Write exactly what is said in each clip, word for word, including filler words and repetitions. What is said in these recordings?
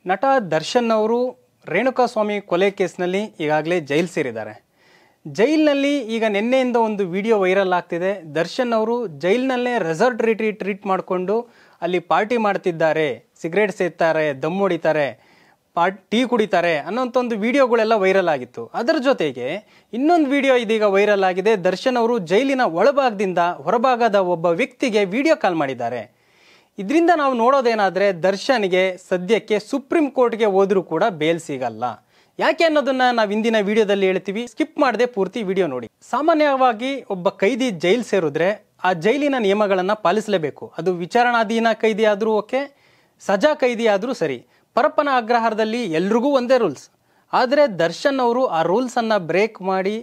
ನಟ ದರ್ಶನ್ ಅವರು ರೇಣುಕಾಸ್ವಾಮಿ ಕೊಲೆ ಕೇಸ್ನಲ್ಲಿ ಈಗಾಗಲೇ ಜೈಲು ಸೇರಿದ್ದಾರೆ. ಜೈಲಿನಲ್ಲಿ ಈಗ ನಿನ್ನೆಯಿಂದ ಒಂದು ವಿಡಿಯೋ ವೈರಲ್ ಆಗ್ತಿದೆ. ದರ್ಶನ್ ಅವರು ಜೈಲಿನಲ್ಲೇ ರೆಸಾರ್ಟ್ ರಿಟ್ರೀಟ್ ಟ್ರೀಟ್ ಮಾಡಿಕೊಂಡು ಅಲ್ಲಿ ಪಾರ್ಟಿ ಮಾಡ್ತಿದ್ದಾರೆ, ಸಿಗರೇಟ್ ಸೇರ್ತಾರೆ, ದಮ್ ಹೊಡಿತಾರೆ, ಪಾರ್ಟ್ ಟೀ ಕುಡಿತಾರೆ ಅನ್ನೋಂಥ ಒಂದು ವಿಡಿಯೋಗಳೆಲ್ಲ ವೈರಲ್ ಆಗಿತ್ತು. ಅದರ ಜೊತೆಗೆ ಇನ್ನೊಂದು ವಿಡಿಯೋ ಇದೀಗ ವೈರಲ್ ಆಗಿದೆ. ದರ್ಶನ್ ಅವರು ಜೈಲಿನ ಒಳಭಾಗದಿಂದ ಹೊರಭಾಗದ ಒಬ್ಬ ವ್ಯಕ್ತಿಗೆ ವಿಡಿಯೋ ಕಾಲ್ ಮಾಡಿದ್ದಾರೆ. ಇದರಿಂದ ನಾವು ನೋಡೋದೇನಾದರೆ ದರ್ಶನ್ಗೆ ಸದ್ಯಕ್ಕೆ ಸುಪ್ರೀಂ ಕೋರ್ಟ್ಗೆ ಹೋದ್ರೂ ಕೂಡ ಬೇಲ್ ಸಿಗಲ್ಲ. ಯಾಕೆ ಅನ್ನೋದನ್ನ ನಾವು ಇಂದಿನ ವಿಡಿಯೋದಲ್ಲಿ ಹೇಳ್ತೀವಿ. ಸ್ಕಿಪ್ ಮಾಡದೆ ಪೂರ್ತಿ ವಿಡಿಯೋ ನೋಡಿ. ಸಾಮಾನ್ಯವಾಗಿ ಒಬ್ಬ ಕೈದಿ ಜೈಲು ಸೇರಿದ್ರೆ ಆ ಜೈಲಿನ ನಿಯಮಗಳನ್ನು ಪಾಲಿಸಲೇಬೇಕು. ಅದು ವಿಚಾರಣಾಧೀನ ಕೈದಿ ಆದರೂ ಓಕೆ, ಸಜಾ ಕೈದಿ ಆದರೂ ಸರಿ. ಪರಪ್ಪನ ಅಗ್ರಹಾರದಲ್ಲಿ ಎಲ್ರಿಗೂ ಒಂದೇ ರೂಲ್ಸ್. ಆದರೆ ದರ್ಶನ್ ಅವರು ಆ ರೂಲ್ಸನ್ನು ಬ್ರೇಕ್ ಮಾಡಿ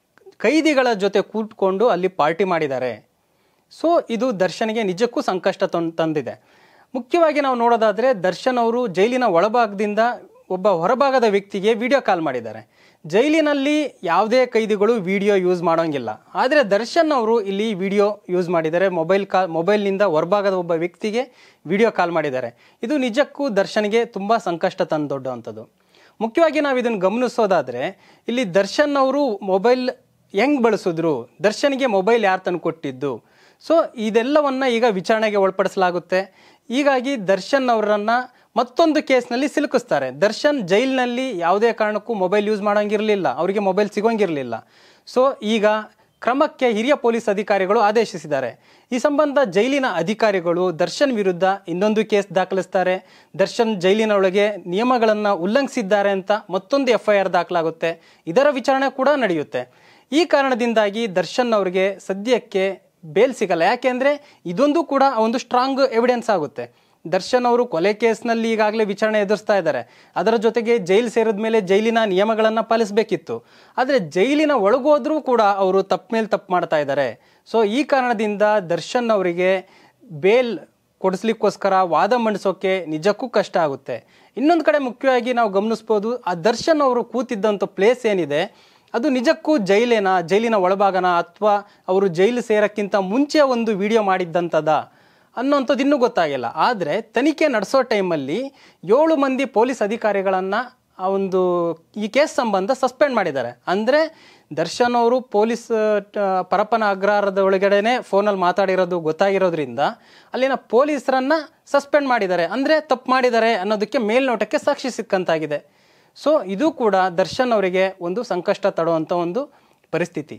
ಕೈದಿಗಳ ಜೊತೆ ಕೂತ್ಕೊಂಡು ಅಲ್ಲಿ ಪಾರ್ಟಿ ಮಾಡಿದ್ದಾರೆ. ಸೊ ಇದು ದರ್ಶನ್ಗೆ ನಿಜಕ್ಕೂ ಸಂಕಷ್ಟ ತಂದಿದೆ. ಮುಖ್ಯವಾಗಿ ನಾವು ನೋಡೋದಾದರೆ ದರ್ಶನ್ ಅವರು ಜೈಲಿನ ಒಳಭಾಗದಿಂದ ಒಬ್ಬ ಹೊರಭಾಗದ ವ್ಯಕ್ತಿಗೆ ವಿಡಿಯೋ ಕಾಲ್ ಮಾಡಿದ್ದಾರೆ. ಜೈಲಿನಲ್ಲಿ ಯಾವುದೇ ಕೈದಿಗಳು ವಿಡಿಯೋ ಯೂಸ್ ಮಾಡೋಂಗಿಲ್ಲ. ಆದರೆ ದರ್ಶನ್ ಅವರು ಇಲ್ಲಿ ವಿಡಿಯೋ ಯೂಸ್ ಮಾಡಿದ್ದಾರೆ. ಮೊಬೈಲ್ ಕಾ ಮೊಬೈಲ್ನಿಂದ ಹೊರಭಾಗದ ಒಬ್ಬ ವ್ಯಕ್ತಿಗೆ ವಿಡಿಯೋ ಕಾಲ್ ಮಾಡಿದ್ದಾರೆ. ಇದು ನಿಜಕ್ಕೂ ದರ್ಶನ್ಗೆ ತುಂಬ ಸಂಕಷ್ಟ ತಂದೊಡ್ಡುವಂಥದ್ದು. ಮುಖ್ಯವಾಗಿ ನಾವು ಇದನ್ನು ಗಮನಿಸೋದಾದರೆ ಇಲ್ಲಿ ದರ್ಶನ್ ಅವರು ಮೊಬೈಲ್ ಹೆಂಗೆ ಬಳಸಿದ್ರು, ದರ್ಶನ್ಗೆ ಮೊಬೈಲ್ ಯಾರು ತಂದು ಕೊಟ್ಟಿದ್ದು, ಸೊ ಇದೆಲ್ಲವನ್ನು ಈಗ ವಿಚಾರಣೆಗೆ ಒಳಪಡಿಸಲಾಗುತ್ತೆ. ಹೀಗಾಗಿ ದರ್ಶನ್ ಅವರನ್ನು ಮತ್ತೊಂದು ಕೇಸ್ನಲ್ಲಿ ಸಿಲುಕಿಸ್ತಾರೆ. ದರ್ಶನ್ ಜೈಲಿನಲ್ಲಿ ಯಾವುದೇ ಕಾರಣಕ್ಕೂ ಮೊಬೈಲ್ ಯೂಸ್ ಮಾಡೋಂಗಿರಲಿಲ್ಲ, ಅವರಿಗೆ ಮೊಬೈಲ್ ಸಿಗೋಂಗಿರಲಿಲ್ಲ. ಸೊ ಈಗ ಕ್ರಮಕ್ಕೆ ಹಿರಿಯ ಪೊಲೀಸ್ ಅಧಿಕಾರಿಗಳು ಆದೇಶಿಸಿದ್ದಾರೆ. ಈ ಸಂಬಂಧ ಜೈಲಿನ ಅಧಿಕಾರಿಗಳು ದರ್ಶನ್ ವಿರುದ್ಧ ಇನ್ನೊಂದು ಕೇಸ್ ದಾಖಲಿಸ್ತಾರೆ. ದರ್ಶನ್ ಜೈಲಿನ ಒಳಗೆ ನಿಯಮಗಳನ್ನು ಉಲ್ಲಂಘಿಸಿದ್ದಾರೆ ಅಂತ ಮತ್ತೊಂದು ಎಫ್ ಐ ಆರ್ ದಾಖಲಾಗುತ್ತೆ. ಇದರ ವಿಚಾರಣೆ ಕೂಡ ನಡೆಯುತ್ತೆ. ಈ ಕಾರಣದಿಂದಾಗಿ ದರ್ಶನ್ ಅವರಿಗೆ ಸದ್ಯಕ್ಕೆ ಬೇಲ್ ಸಿಗಲ್ಲ. ಯಾಕೆಂದರೆ ಇದೊಂದು ಕೂಡ ಒಂದು ಸ್ಟ್ರಾಂಗ್ ಎವಿಡೆನ್ಸ್ ಆಗುತ್ತೆ. ದರ್ಶನ್ ಅವರು ಕೊಲೆ ಕೇಸ್ನಲ್ಲಿ ಈಗಾಗಲೇ ವಿಚಾರಣೆ ಎದುರಿಸ್ತಾ ಇದ್ದಾರೆ. ಅದರ ಜೊತೆಗೆ ಜೈಲು ಸೇರಿದ ಮೇಲೆ ಜೈಲಿನ ನಿಯಮಗಳನ್ನು ಪಾಲಿಸಬೇಕಿತ್ತು. ಆದರೆ ಜೈಲಿನ ಒಳಗೋದ್ರೂ ಕೂಡ ಅವರು ತಪ್ಪು ಮೇಲೆ ತಪ್ಪು ಮಾಡ್ತಾ ಇದ್ದಾರೆ. ಸೊ ಈ ಕಾರಣದಿಂದ ದರ್ಶನ್ ಅವರಿಗೆ ಬೇಲ್ ಕೊಡಿಸ್ಲಿಕ್ಕೋಸ್ಕರ ವಾದ ಮಂಡಿಸೋಕೆ ನಿಜಕ್ಕೂ ಕಷ್ಟ ಆಗುತ್ತೆ. ಇನ್ನೊಂದು ಕಡೆ ಮುಖ್ಯವಾಗಿ ನಾವು ಗಮನಿಸ್ಬೋದು, ಆ ದರ್ಶನ್ ಅವರು ಕೂತಿದ್ದಂಥ ಪ್ಲೇಸ್ ಏನಿದೆ ಅದು ನಿಜಕ್ಕೂ ಜೈಲೇನಾ, ಜೈಲಿನ ಒಳಭಾಗನ, ಅಥವಾ ಅವರು ಜೈಲು ಸೇರೋಕ್ಕಿಂತ ಮುಂಚೆ ಒಂದು ವಿಡಿಯೋ ಮಾಡಿದ್ದಂಥದ ಅನ್ನೋಂಥದ್ದು ಇನ್ನೂ ಗೊತ್ತಾಗಿಲ್ಲ. ಆದರೆ ತನಿಖೆ ನಡೆಸೋ ಟೈಮಲ್ಲಿ ಏಳು ಮಂದಿ ಪೊಲೀಸ್ ಅಧಿಕಾರಿಗಳನ್ನು ಆ ಒಂದು ಈ ಕೇಸ್ ಸಂಬಂಧ ಸಸ್ಪೆಂಡ್ ಮಾಡಿದ್ದಾರೆ. ಅಂದರೆ ದರ್ಶನ್ ಅವರು ಪೊಲೀಸ್ ಪರಪ್ಪನ ಅಗ್ರಹಾರದ ಒಳಗಡೆನೆ ಫೋನಲ್ಲಿ ಮಾತಾಡಿರೋದು ಗೊತ್ತಾಗಿರೋದ್ರಿಂದ ಅಲ್ಲಿನ ಪೊಲೀಸರನ್ನು ಸಸ್ಪೆಂಡ್ ಮಾಡಿದ್ದಾರೆ. ಅಂದರೆ ತಪ್ಪು ಮಾಡಿದ್ದಾರೆ ಅನ್ನೋದಕ್ಕೆ ಮೇಲ್ನೋಟಕ್ಕೆ ಸಾಕ್ಷಿ ಸಿಕ್ಕಂತಾಗಿದೆ. ಸೊ ಇದು ಕೂಡ ದರ್ಶನ್ ಅವರಿಗೆ ಒಂದು ಸಂಕಷ್ಟ ತಡುವಂಥ ಒಂದು ಪರಿಸ್ಥಿತಿ.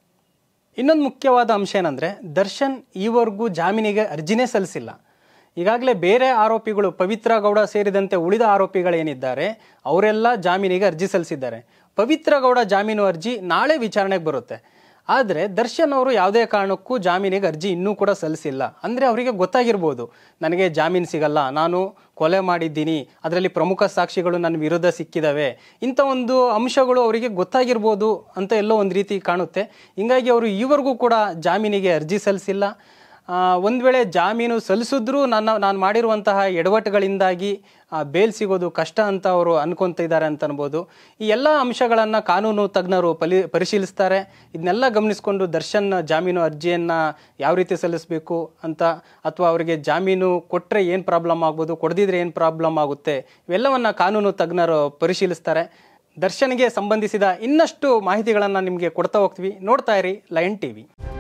ಇನ್ನೊಂದು ಮುಖ್ಯವಾದ ಅಂಶ ಏನಂದರೆ ದರ್ಶನ್ ಈವರೆಗೂ ಜಾಮೀನಿಗೆ ಅರ್ಜಿನೇ ಸಲ್ಲಿಸಿಲ್ಲ. ಈಗಾಗಲೇ ಬೇರೆ ಆರೋಪಿಗಳು ಪವಿತ್ರ ಗೌಡ ಸೇರಿದಂತೆ ಉಳಿದ ಆರೋಪಿಗಳೇನಿದ್ದಾರೆ ಅವರೆಲ್ಲ ಜಾಮೀನಿಗೆ ಅರ್ಜಿ ಸಲ್ಲಿಸಿದ್ದಾರೆ. ಪವಿತ್ರ ಗೌಡ ಜಾಮೀನು ಅರ್ಜಿ ನಾಳೆ ವಿಚಾರಣೆಗೆ ಬರುತ್ತೆ. ಆದರೆ ದರ್ಶನ್ ಅವರು ಯಾವುದೇ ಕಾರಣಕ್ಕೂ ಜಾಮೀನಿಗೆ ಅರ್ಜಿ ಇನ್ನೂ ಕೂಡ ಸಲ್ಲಿಸಿಲ್ಲ. ಅಂದರೆ ಅವರಿಗೆ ಗೊತ್ತಾಗಿರ್ಬೋದು, ನನಗೆ ಜಾಮೀನು ಸಿಗಲ್ಲ, ನಾನು ಕೊಲೆ ಮಾಡಿದ್ದೀನಿ, ಅದರಲ್ಲಿ ಪ್ರಮುಖ ಸಾಕ್ಷಿಗಳು ನನ್ನ ವಿರುದ್ಧ ಸಿಕ್ಕಿದ್ದಾವೆ, ಇಂಥ ಒಂದು ಅಂಶಗಳು ಅವರಿಗೆ ಗೊತ್ತಾಗಿರ್ಬೋದು ಅಂತ ಎಲ್ಲೋ ಒಂದು ರೀತಿ ಕಾಣುತ್ತೆ. ಹೀಗಾಗಿ ಅವರು ಈವರೆಗೂ ಕೂಡ ಜಾಮೀನಿಗೆ ಅರ್ಜಿ ಸಲ್ಲಿಸಿಲ್ಲ. ಒಂದು ವೇಳೆ ಜಾಮೀನು ಸಲ್ಲಿಸಿದ್ರೂ ನನ್ನ ನಾನು ಮಾಡಿರುವಂತಹ ಎಡವಟ್ಟುಗಳಿಂದಾಗಿ ಬೇಲ್ ಸಿಗೋದು ಕಷ್ಟ ಅಂತ ಅವರು ಅನ್ಕೊತ ಇದ್ದಾರೆ ಅಂತ ಅನ್ಬೋದು. ಈ ಎಲ್ಲ ಅಂಶಗಳನ್ನು ಕಾನೂನು ತಜ್ಞರು ಪಲಿ ಪರಿಶೀಲಿಸ್ತಾರೆ. ಇದನ್ನೆಲ್ಲ ಗಮನಿಸಿಕೊಂಡು ದರ್ಶನ್ ಜಾಮೀನು ಅರ್ಜಿಯನ್ನು ಯಾವ ರೀತಿ ಸಲ್ಲಿಸಬೇಕು ಅಂತ, ಅಥವಾ ಅವರಿಗೆ ಜಾಮೀನು ಕೊಟ್ಟರೆ ಏನು ಪ್ರಾಬ್ಲಮ್ ಆಗ್ಬೋದು, ಕೊಡದಿದ್ರೆ ಏನು ಪ್ರಾಬ್ಲಮ್ ಆಗುತ್ತೆ, ಇವೆಲ್ಲವನ್ನು ಕಾನೂನು ತಜ್ಞರು ಪರಿಶೀಲಿಸ್ತಾರೆ. ದರ್ಶನ್ಗೆ ಸಂಬಂಧಿಸಿದ ಇನ್ನಷ್ಟು ಮಾಹಿತಿಗಳನ್ನು ನಿಮಗೆ ಕೊಡ್ತಾ ಹೋಗ್ತೀವಿ. ನೋಡ್ತಾ ಇರಿ ಲಯನ್ ಟಿವಿ.